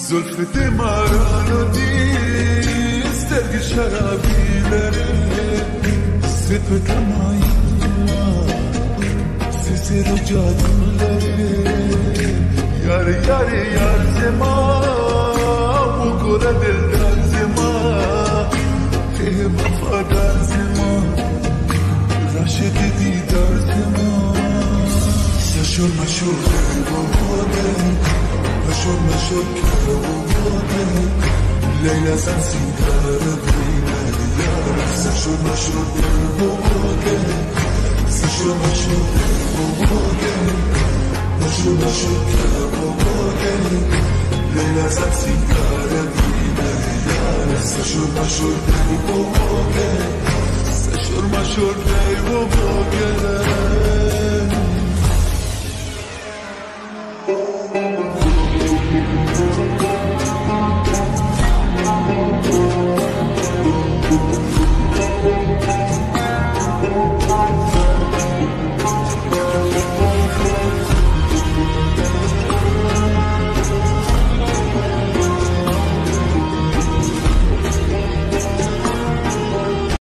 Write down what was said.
زلفت مرا استرگی شرابی داره سپت مایی سر جادو داره یار یار یار زما بگره دلدار زما ته وفادار زما راشد دیدار زما سشور مشور بوده مشور مشور بوده لیلا زن سیدار بینه یار سشور مشور بوده سشور مشور بوده مشور مشور بوده لیلا زن سیدار بینه یار سشور مشور بوده سشور مشور بوده